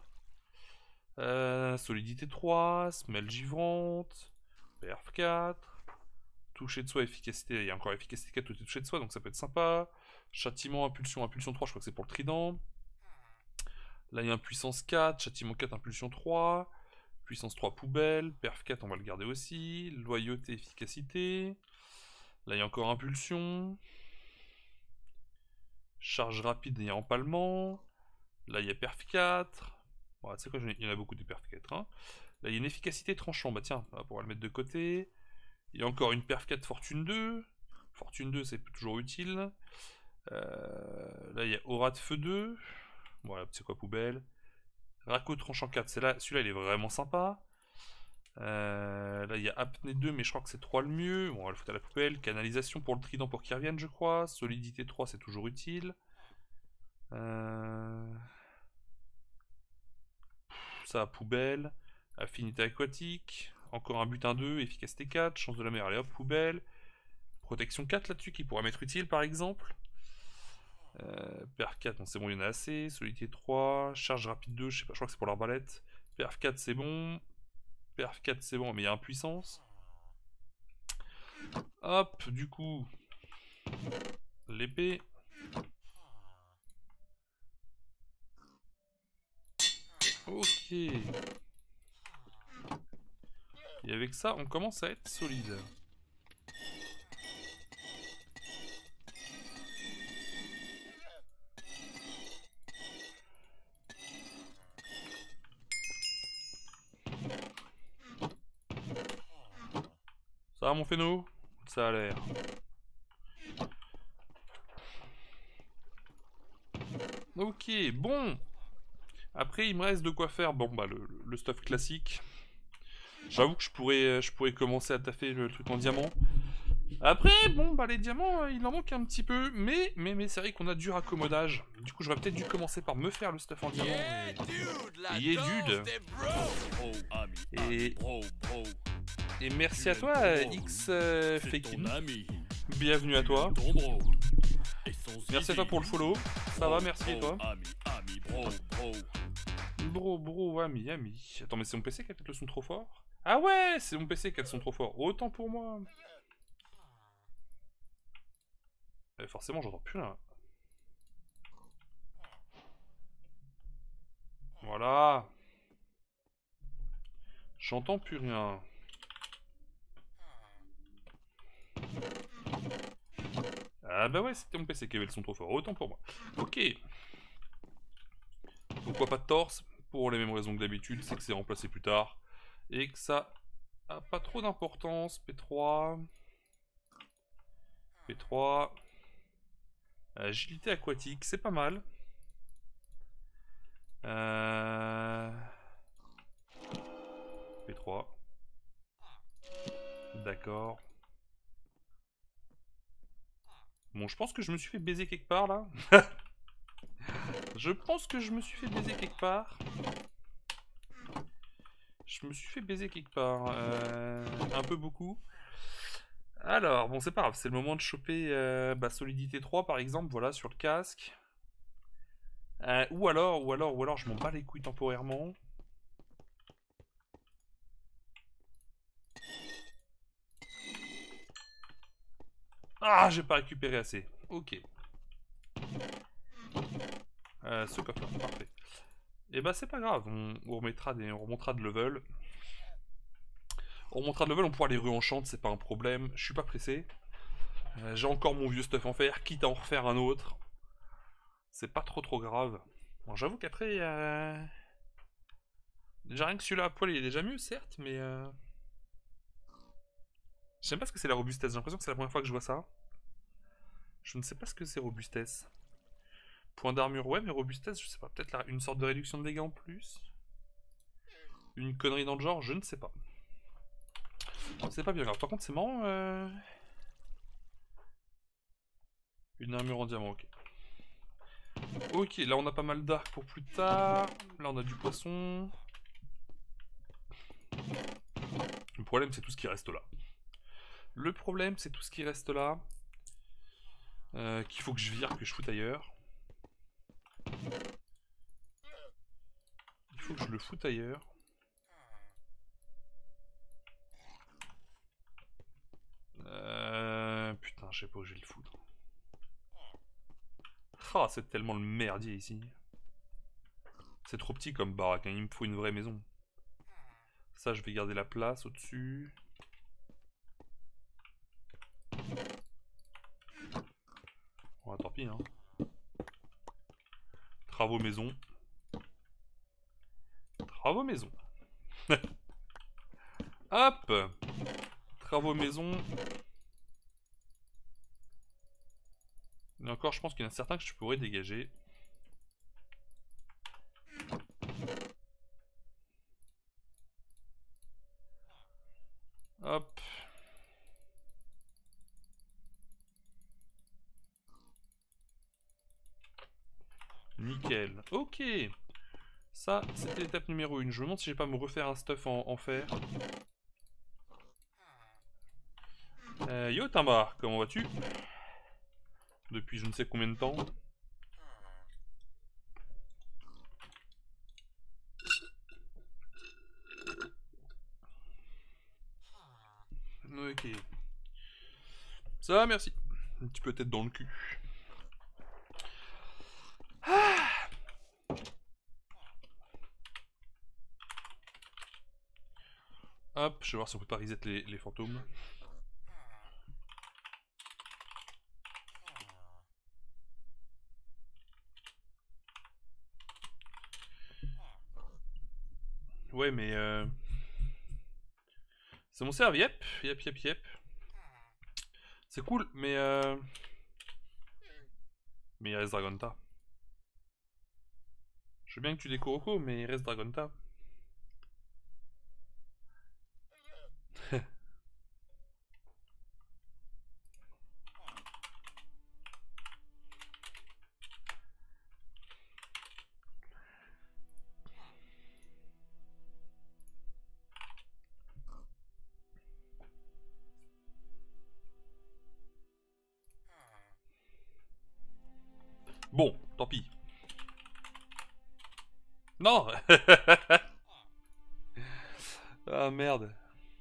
A: Solidité 3. Semelle givrante. Perf 4. Toucher de soi, efficacité. Il y a encore efficacité 4, toucher de soi, donc ça peut être sympa. Châtiment, impulsion, impulsion 3, je crois que c'est pour le trident. Là, il y a un puissance 4, châtiment 4, impulsion 3. Puissance 3, poubelle. Perf 4, on va le garder aussi. Loyauté, efficacité. Là, il y a encore impulsion. Charge rapide et empalement. Là, il y a perf 4. Bon, tu sais quoi, il y en a beaucoup de perf 4. Hein. Là, il y a une efficacité tranchant. Bah tiens, on va le mettre de côté. Il y a encore une perf 4 fortune 2. Fortune 2, c'est toujours utile. Là, il y a aura de feu 2. Voilà, c'est quoi, poubelle. Raco tranchant 4, celui-là, il est vraiment sympa. Là, il y a apnée 2, mais je crois que c'est 3 le mieux. Bon, on va le foutre à la poubelle. Canalisation pour le trident pour qu'il revienne, je crois. Solidité 3, c'est toujours utile. Ça, poubelle. Affinité aquatique. Encore un butin 2, efficacité 4. Chance de la mer, allez hop, poubelle. Protection 4 là-dessus qui pourrait m'être utile par exemple. Perf 4, bon, c'est bon, il y en a assez. Solidité 3. Charge rapide 2, je sais pas, je crois que c'est pour l'arbalète. Perf 4, c'est bon. Perf 4, c'est bon, mais il y a impuissance. Hop, du coup. L'épée. Ok. Et avec ça, on commence à être solide. Ça va mon phéno? Ça a l'air. Ok, bon. Après, il me reste de quoi faire. Bon, bah, le stuff classique. J'avoue que je pourrais commencer à taffer le truc en diamant. Après, bon, bah, les diamants, il en manque un petit peu. Mais c'est vrai qu'on a du raccommodage. Du coup, j'aurais peut-être dû commencer par me faire le stuff en diamant. Et yeah, dude. Et merci à toi, X Fakin. Bienvenue à toi. Merci à toi pour le follow. Ça va, merci et toi. Bro, ami. Attends, mais c'est mon PC qui a peut-être le son trop fort? Ah ouais, c'est mon PC qui a le son trop fort. Autant pour moi. Forcément, j'entends plus rien. Voilà. J'entends plus rien. Ah bah ouais, c'était mon PC qui avait le son trop fort. Autant pour moi. Ok. Pourquoi pas de torse? Pour les mêmes raisons que d'habitude, c'est que c'est remplacé plus tard. Et que ça a pas trop d'importance. P3. P3. Agilité aquatique, c'est pas mal. P3. D'accord. Bon, je pense que je me suis fait baiser quelque part, là. Je pense que je me suis fait baiser quelque part. Je me suis fait baiser quelque part. Un peu beaucoup. Alors, bon, c'est pas grave. C'est le moment de choper solidité 3, par exemple, voilà, sur le casque. Ou alors, je m'en bats les couilles temporairement. Ah, j'ai pas récupéré assez. Ok. Ce coffre, parfait. Et bah c'est pas grave, on remontera de level. On remontera de level, on pourra les re-enchant, c'est pas un problème. Je suis pas pressé. J'ai encore mon vieux stuff en fer, quitte à en refaire un autre. C'est pas trop grave. Bon, j'avoue qu'après, déjà rien que celui-là à poil, il est déjà mieux, certes, mais... J'aime pas ce que c'est la robustesse, j'ai l'impression que c'est la première fois que je vois ça. Je ne sais pas ce que c'est robustesse. Point d'armure, ouais, mais robustesse, je sais pas. Peut-être une sorte de réduction de dégâts en plus. Une connerie dans le genre, je ne sais pas. C'est pas bien grave. Par contre, c'est marrant. Une armure en diamant, ok. Ok, là on a pas mal d'arcs pour plus tard. Là on a du poisson. Le problème, c'est tout ce qui reste là. Le problème, c'est tout ce qui reste là. Qu'il faut que je vire, que je foute ailleurs. Il faut que je le foute ailleurs. Putain, je sais pas où je vais le foutre. Ah, c'est tellement le merdier ici. C'est trop petit comme baraque, hein. Il me faut une vraie maison. Ça, je vais garder la place au-dessus. Ouais, tant pis, hein. Travaux maison. Travaux maison. Hop! Travaux maison. Et encore, je pense qu'il y en a certains que je pourrais dégager. Hop. Nickel. Ok. Ça, c'était l'étape numéro 1. Je me demande si j'ai pas à me refaire un stuff en fer. Yo Timbar, comment vas-tu? Depuis je ne sais combien de temps. Ok. Ça va, merci. Un petit peu tête dans le cul. Ah. Hop, je vais voir si on peut pas reset les fantômes. Ouais, mais c'est mon serve, yep. C'est cool, mais il reste Dragonta. Je veux bien que tu découvres Oko, mais il reste Dragonta. Bon, tant pis. Non. Ah merde.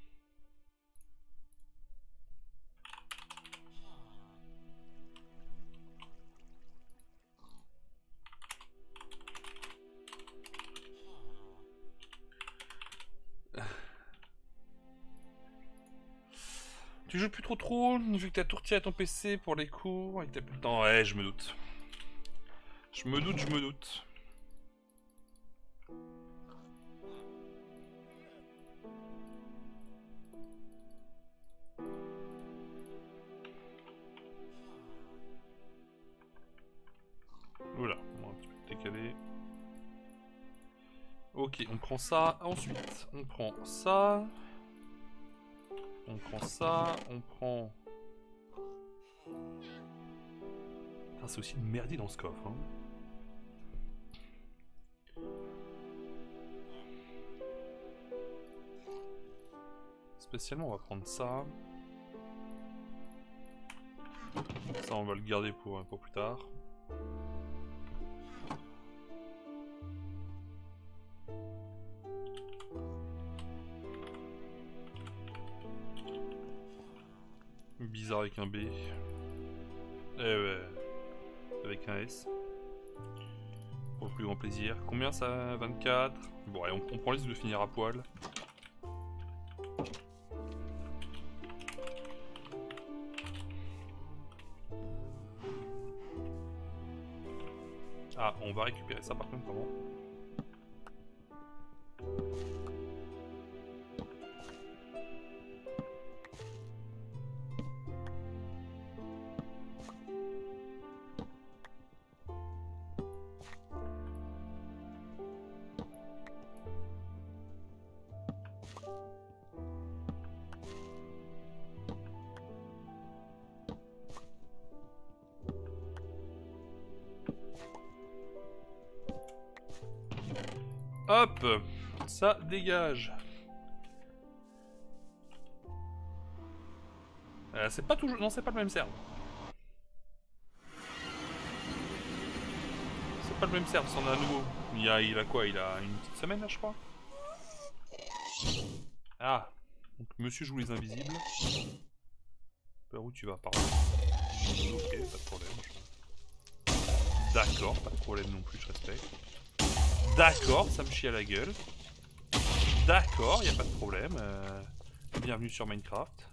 A: Tu joues plus trop, vu que t'as tout retiré à ton PC pour les cours et que t'as plus le temps. Ouais, je me doute. Je me doute. Voilà, on va un petit peu décaler. Ok, on prend ça. Ensuite, on prend ça. On prend ça. On prend... C'est aussi une merdie dans ce coffre. Hein. Spécialement, on va prendre ça. Ça, on va le garder pour plus tard. Bizarre avec un B. Eh ouais. Avec un S. Pour le plus grand plaisir. Combien ça? 24. Bon, allez, on prend le risque de finir à poil. Ah, on va récupérer ça par contre, comment? Hop, ça dégage. C'est pas toujours... Non, c'est pas le même serve. C'est pas le même serve, c'en a un nouveau. Il a quoi? Il a une petite semaine là, je crois. Ah. Donc monsieur joue les invisibles. Par où tu vas? Pardon. Ok, pas de problème. D'accord, pas de problème non plus, je respecte. D'accord, ça me chie à la gueule. D'accord, y a pas de problème. Bienvenue sur Minecraft.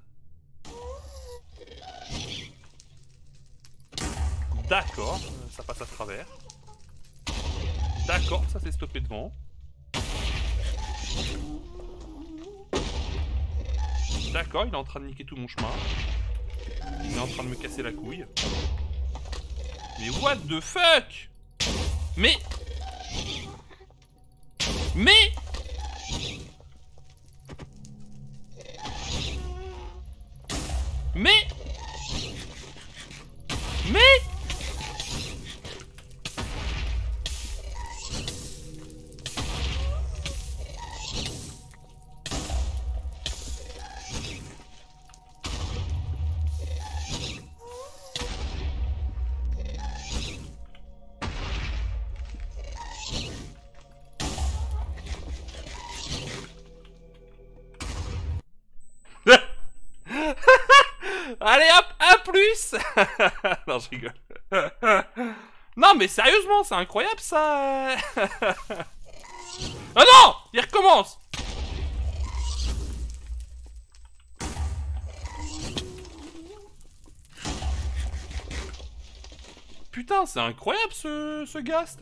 A: D'accord, ça passe à travers. D'accord, ça s'est stoppé devant. D'accord, il est en train de niquer tout mon chemin. Il est en train de me casser la couille. Mais what the fuck? Mais... Mais... Mais... Mais... Allez hop, à plus. Non, je rigole. Non, mais sérieusement, c'est incroyable ça. Ah non, il recommence. Putain, c'est incroyable ce Ghast.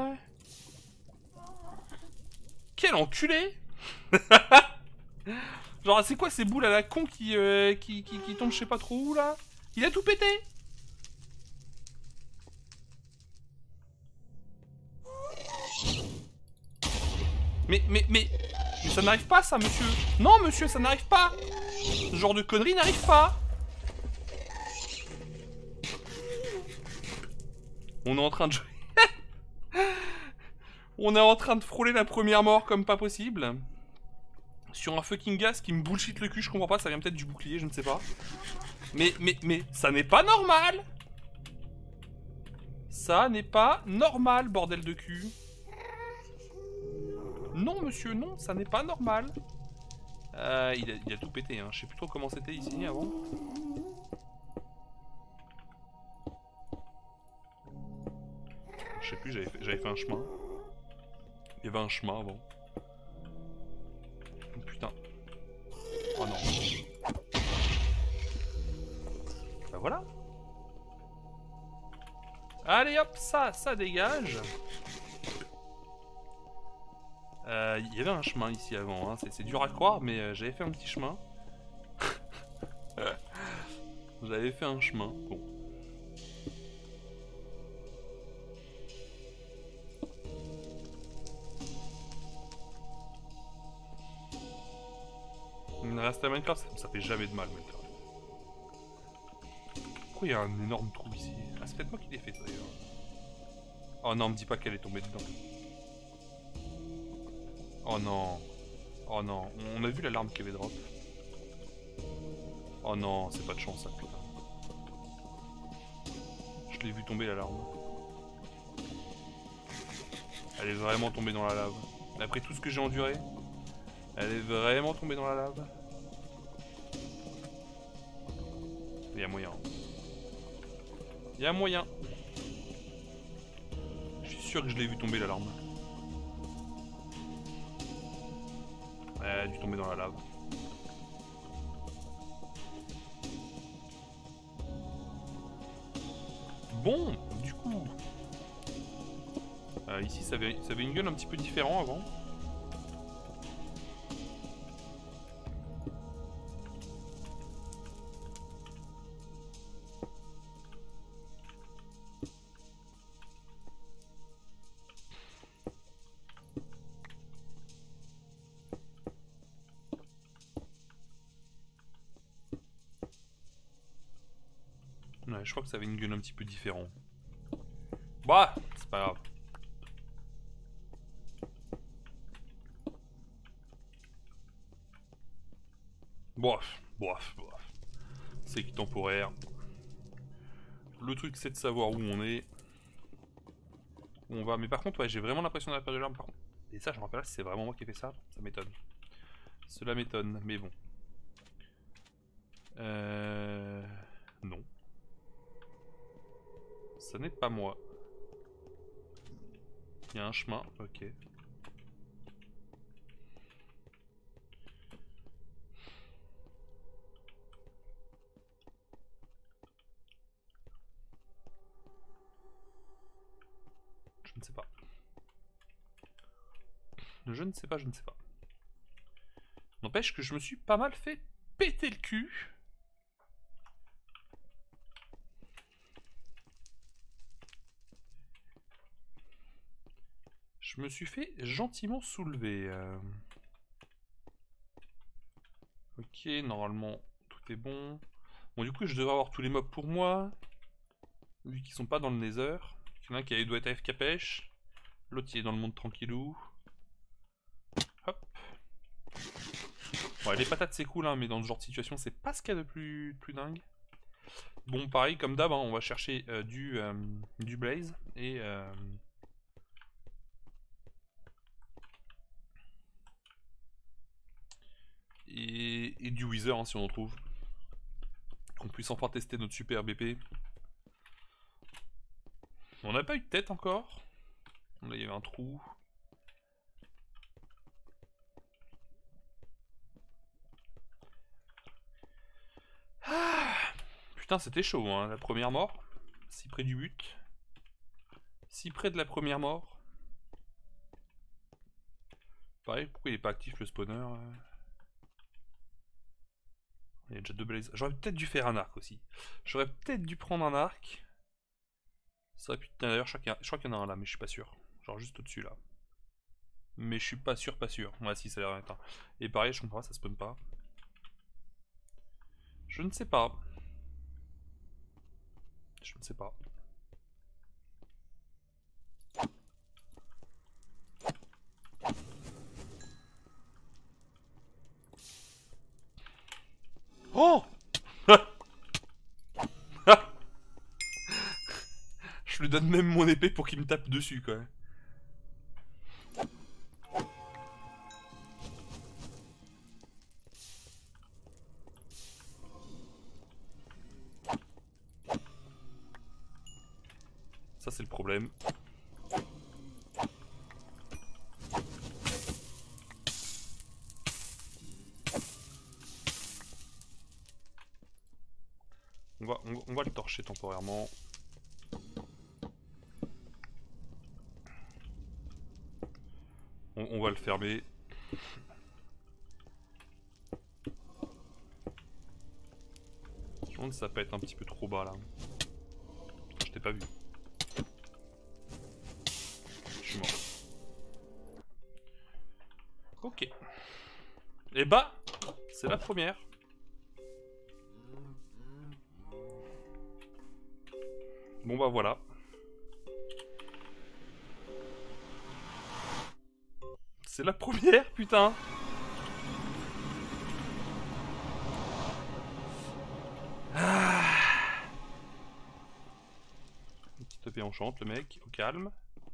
A: Quel enculé. Genre, c'est quoi ces boules à la con qui tombent je sais pas trop où, là? Il a tout pété. Mais ça n'arrive pas, ça, monsieur. Non, monsieur, ça n'arrive pas. Ce genre de conneries n'arrive pas. On est en train de jouer. On est en train de frôler la première mort comme pas possible. Sur un fucking Ghast qui me bullshit le cul, je comprends pas, ça vient peut-être du bouclier, je ne sais pas. Mais, ça n'est pas normal. Ça n'est pas normal, bordel de cul. Non, monsieur, non, ça n'est pas normal. Il a tout pété, hein. Je sais plus trop comment c'était ici avant. Je sais plus, j'avais fait un chemin. Il y avait un chemin avant. Oh, putain. Oh non. Bah voilà. Allez hop, ça dégage. Il y avait un chemin ici avant, hein. C'est dur à croire, mais j'avais fait un petit chemin. J'avais fait un chemin, bon. Il reste à Minecraft, ça fait jamais de mal, Minecraft. Pourquoi il y a un énorme trou ici? Ah, c'est peut-être moi qui l'ai fait, ça, d'ailleurs. Oh non, me dis pas qu'elle est tombée dedans. Oh non. Oh non. On a vu l'alarme qui avait drop. Oh non, c'est pas de chance, ça, putain. Je l'ai vu tomber, l'alarme. Elle est vraiment tombée dans la lave. Après tout ce que j'ai enduré, elle est vraiment tombée dans la lave. Il y a moyen. Il y a moyen. Je suis sûr que je l'ai vu tomber, l'alarme. Elle a dû tomber dans la lave. Bon, du coup... ici, ça avait une gueule un petit peu différent avant. Ouais, je crois que ça avait une gueule un petit peu différente. Bah, c'est pas grave. Bof. C'est qui temporaire. Le truc, c'est de savoir où on est. Où on va. Mais par contre, ouais, j'ai vraiment l'impression d'avoir perdu l'arme, par contre. Et ça, je me rappelle pas si c'est vraiment moi qui ai fait ça. Ça m'étonne. Cela m'étonne, mais bon. Non. Ça n'est pas moi. Il y a un chemin, ok. Je ne sais pas. Je ne sais pas, je ne sais pas. N'empêche que je me suis pas mal fait péter le cul. Je me suis fait gentiment soulever. Ok, normalement tout est bon. Bon, du coup, je devrais avoir tous les mobs pour moi. Vu qu'ils sont pas dans le Nether. Il y en a un qui doit être AFK pêche. L'autre il est dans le monde tranquillou. Hop. Ouais, les patates c'est cool, hein, mais dans ce genre de situation, c'est pas ce qu'il y a de plus dingue. Bon, pareil, comme d'hab, hein, on va chercher du blaze et du wither hein, si on en trouve. Qu'on puisse enfin tester notre super BP. On n'a pas eu de tête encore. Là, il y avait un trou. Ah putain, c'était chaud, hein, la première mort. Si près du but. Si près de la première mort. Pareil, pourquoi il est pas actif le spawner Il y a déjà 2 blazes. J'aurais peut-être dû faire un arc aussi. J'aurais peut-être dû prendre un arc. Ça aurait pu... D'ailleurs, je crois qu'il y en a un là, mais je suis pas sûr. Genre juste au-dessus là. Mais je suis pas sûr, pas sûr. Ouais, si, ça a l'air d'être un. Et pareil, je comprends pas, ça spawn pas. Je ne sais pas. Je ne sais pas. Oh Je lui donne même mon épée pour qu'il me tape dessus, quoi. Ça, c'est le problème. On va le torcher temporairement. On va le fermer. Je me demande si ça peut être un petit peu trop bas là. Je t'ai pas vu. Je suis mort. Ok. Et bah, c'est la première. Bon bah voilà. C'est la première, putain. Ah. Une petite épée enchante, le mec, au calme.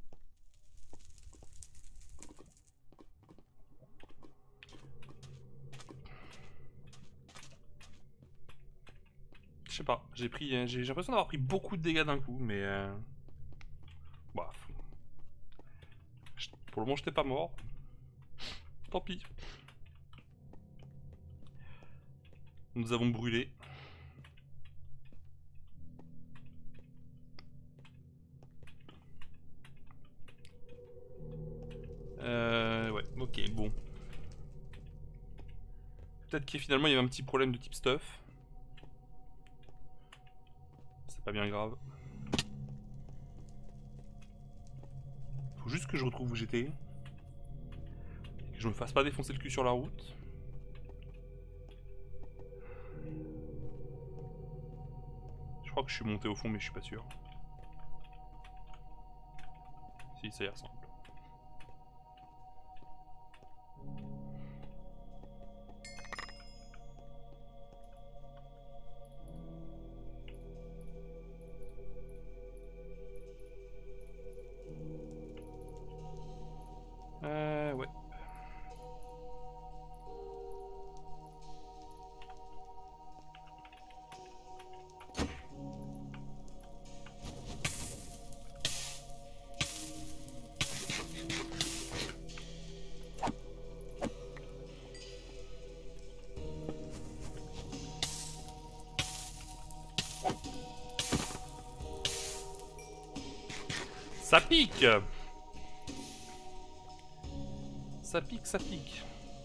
A: Je sais pas, j'ai l'impression d'avoir pris beaucoup de dégâts d'un coup, mais bah, pour le moment j'étais pas mort. Tant pis. Nous avons brûlé. Ouais, ok, bon. Peut-être que finalement il y avait un petit problème de type stuff. C'est pas bien grave. Faut juste que je retrouve où j'étais. Que je me fasse pas défoncer le cul sur la route. Je crois que je suis monté au fond mais je suis pas sûr. Si, ça y ressemble. Ouais. pique. Ça pique, ça pique.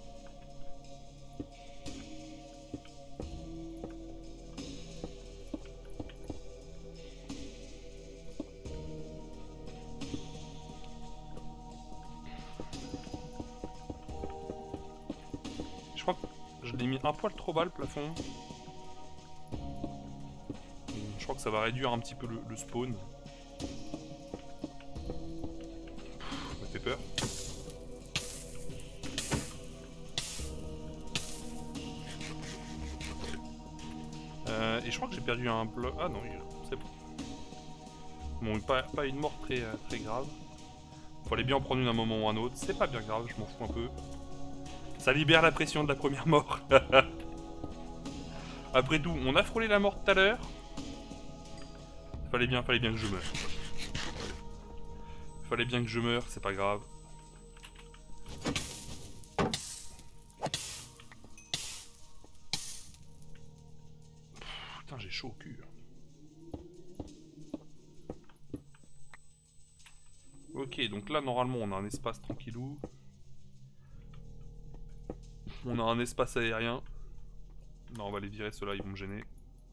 A: Je crois que je l'ai mis un poil trop bas le plafond. Je crois que ça va réduire un petit peu le spawn. Ça me fait peur. Et je crois que j'ai perdu un bloc. Ah non, c'est bon. Bon, pas une mort très grave. Faut aller bien en prendre une à un moment ou un autre. C'est pas bien grave, je m'en fous un peu. Ça libère la pression de la première mort. Après tout, on a frôlé la mort tout à l'heure. Fallait bien que je meure. Fallait bien que je meure, c'est pas grave. Putain, j'ai chaud au cul. Ok, donc là, normalement, on a un espace tranquillou. On a un espace aérien. Non, on va les virer, ceux-là, ils vont me gêner.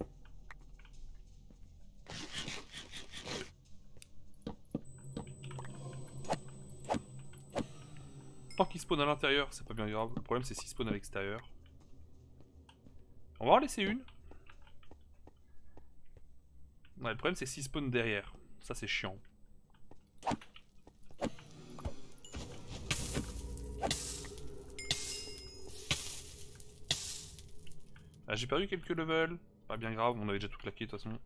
A: Tant qu'ils spawnent à l'intérieur, c'est pas bien grave. Le problème, c'est s'ils spawnent à l'extérieur. On va en laisser une. Ouais, le problème, c'est s'ils spawnent derrière. Ça, c'est chiant. Ah, j'ai perdu quelques levels. Pas bien grave, on avait déjà tout claqué de toute façon.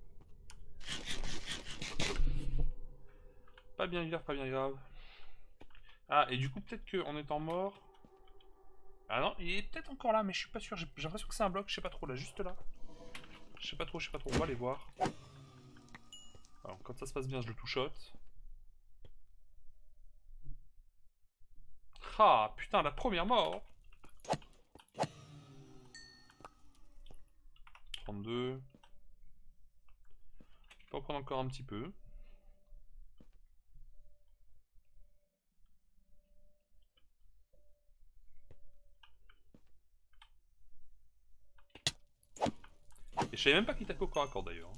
A: Pas bien grave, pas bien grave. Ah, et du coup, peut-être qu'en étant mort... Ah non, il est peut-être encore là, mais je suis pas sûr. J'ai l'impression que c'est un bloc, je sais pas trop, là, juste là. Je sais pas trop, on va aller voir. Alors, quand ça se passe bien, je le two-shot. Ah, putain, la première mort. 32. Je peux en prendre encore un petit peu. Et je savais même pas qu'il tape au corps à corps d'ailleurs.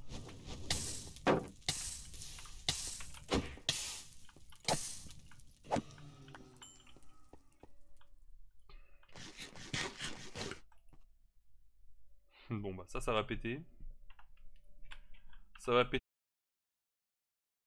A: Bon bah ça va péter. Ça va péter.